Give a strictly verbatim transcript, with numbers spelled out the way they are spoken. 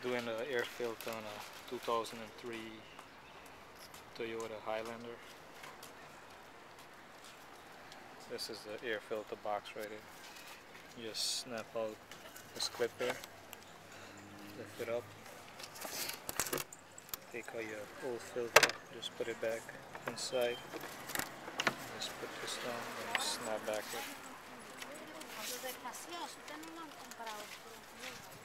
Doing the air filter on a two thousand three Toyota Highlander. This is the air filter box right here. You just snap out this clip here, lift it up, take out your old filter, just put it back inside, just put this down and snap back it.